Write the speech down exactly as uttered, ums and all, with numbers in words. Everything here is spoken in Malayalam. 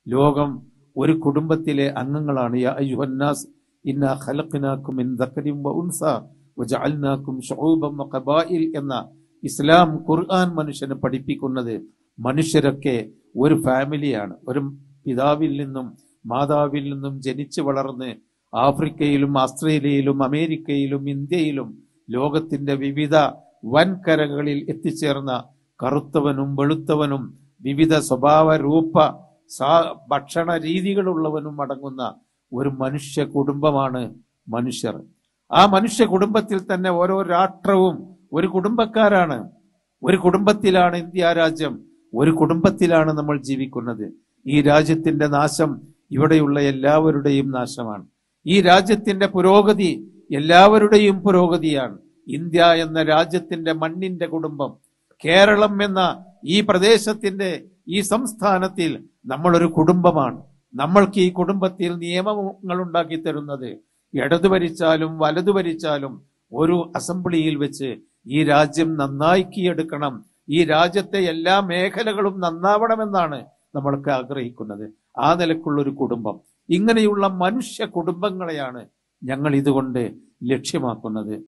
ലോകം ഒരു കുടുംബത്തിലെ അംഗങ്ങളാണ്. യാ അയ്യുഹന്നാസ് ഇന്നാ ഖലഖ്നാകും മിൻ ദക്കരിൻ വ ഉൻസ വജഅൽനാകും ശുഊബൻ വ ഖബായിൽ എന്ന ഇസ്ലാം ഖുർആൻ മനുഷ്യനെ പഠിപ്പിക്കുന്നത് മനുഷ്യരൊക്കെ ഒരു ഫാമിലിയാണ്. ഒരു പിതാവിൽ നിന്നും മാതാവിൽ നിന്നും ജനിച്ചു വളർന്ന് ആഫ്രിക്കയിലും ആസ്ട്രേലിയയിലും അമേരിക്കയിലും ഇന്ത്യയിലും ലോകത്തിന്റെ വിവിധ വൻകരകളിൽ എത്തിച്ചേർന്ന കറുത്തവനും വെളുത്തവനും വിവിധ സ്വഭാവ രൂപ ഭക്ഷണ രീതികളുള്ളവനും അടങ്ങുന്ന ഒരു മനുഷ്യ കുടുംബമാണ് മനുഷ്യർ. ആ മനുഷ്യ കുടുംബത്തിൽ തന്നെ ഓരോ രാഷ്ട്രവും ഒരു കുടുംബക്കാരാണ്. ഒരു കുടുംബത്തിലാണ് ഇന്ത്യ രാജ്യം, ഒരു കുടുംബത്തിലാണ് നമ്മൾ ജീവിക്കുന്നത്. ഈ രാജ്യത്തിന്റെ നാശം ഇവിടെയുള്ള എല്ലാവരുടെയും നാശമാണ്. ഈ രാജ്യത്തിന്റെ പുരോഗതി എല്ലാവരുടെയും പുരോഗതിയാണ്. ഇന്ത്യ എന്ന രാജ്യത്തിന്റെ മണ്ണിന്റെ കുടുംബം, കേരളം എന്ന ഈ പ്രദേശത്തിന്റെ ഈ സംസ്ഥാനത്തിൽ നമ്മളൊരു കുടുംബമാണ്. നമ്മൾക്ക് ഈ കുടുംബത്തിൽ നിയമങ്ങൾ ഉണ്ടാക്കി തരുന്നത് ഇടതു ഭരിച്ചാലും വലതു ഭരിച്ചാലും ഒരു അസംബ്ലിയിൽ വെച്ച് ഈ രാജ്യം നന്നാക്കിയെടുക്കണം, ഈ രാജ്യത്തെ എല്ലാ മേഖലകളും നന്നാവണമെന്നാണ് നമ്മൾക്ക് ആഗ്രഹിക്കുന്നത്. ആ നിലക്കുള്ള ഒരു കുടുംബം, ഇങ്ങനെയുള്ള മനുഷ്യ കുടുംബങ്ങളെയാണ് ഞങ്ങൾ ഇതുകൊണ്ട് ലക്ഷ്യമാക്കുന്നത്.